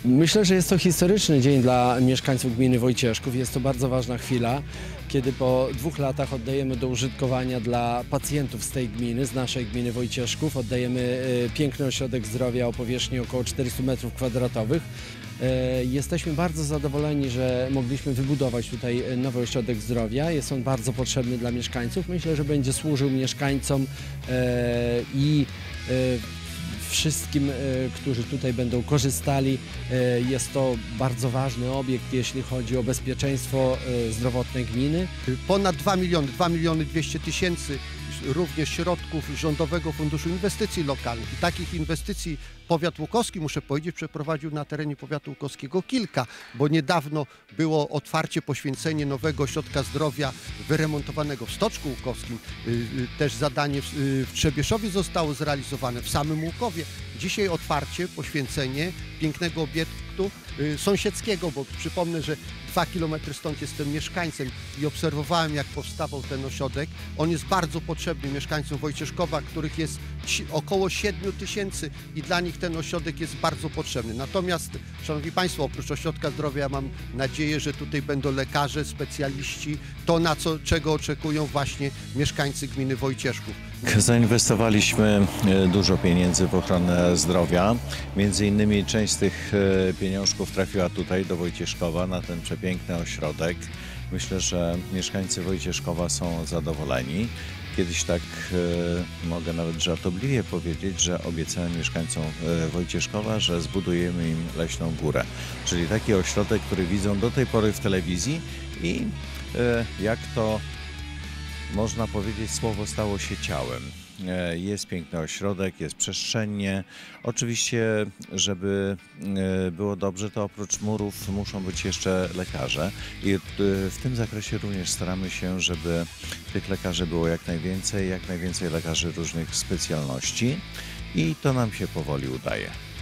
Myślę, że jest to historyczny dzień dla mieszkańców gminy Wojcieszków. Jest to bardzo ważna chwila, kiedy po 2 latach oddajemy do użytkowania dla pacjentów z tej gminy, z naszej gminy Wojcieszków, oddajemy piękny ośrodek zdrowia o powierzchni około 400 m². Jesteśmy bardzo zadowoleni, że mogliśmy wybudować tutaj nowy ośrodek zdrowia. Jest on bardzo potrzebny dla mieszkańców. Myślę, że będzie służył mieszkańcom i wszystkim, którzy tutaj będą korzystali. Jest to bardzo ważny obiekt, jeśli chodzi o bezpieczeństwo zdrowotne gminy. Ponad 2 miliony 200 tysięcy również środków Rządowego Funduszu Inwestycji Lokalnych. I takich inwestycji powiat łukowski, muszę powiedzieć, przeprowadził na terenie powiatu łukowskiego kilka, bo niedawno było otwarcie, poświęcenie nowego ośrodka zdrowia wyremontowanego w Stoczku Łukowskim. Też zadanie w Trzebieszowie zostało zrealizowane, w samym Łukowie. Dzisiaj otwarcie, poświęcenie pięknego obiektu sąsiedzkiego, bo przypomnę, że 2 km stąd jestem mieszkańcem i obserwowałem, jak powstawał ten ośrodek. On jest bardzo potrzebny mieszkańcom Wojcieszkowa, których jest około 7 tysięcy i dla nich ten ośrodek jest bardzo potrzebny. Natomiast, szanowni państwo, oprócz ośrodka zdrowia mam nadzieję, że tutaj będą lekarze, specjaliści, to czego oczekują właśnie mieszkańcy gminy Wojcieszków. Zainwestowaliśmy dużo pieniędzy w ochronę zdrowia. Między innymi część z tych pieniążków trafiła tutaj do Wojcieszkowa na ten przepiękny ośrodek. Myślę, że mieszkańcy Wojcieszkowa są zadowoleni. Kiedyś tak mogę nawet żartobliwie powiedzieć, że obiecałem mieszkańcom Wojcieszkowa, że zbudujemy im leśną górę. Czyli taki ośrodek, który widzą do tej pory w telewizji i jak to można powiedzieć, słowo stało się ciałem. Jest piękny ośrodek, jest przestrzennie. Oczywiście, żeby było dobrze, to oprócz murów muszą być jeszcze lekarze. I w tym zakresie również staramy się, żeby tych lekarzy było jak najwięcej lekarzy różnych specjalności. I to nam się powoli udaje.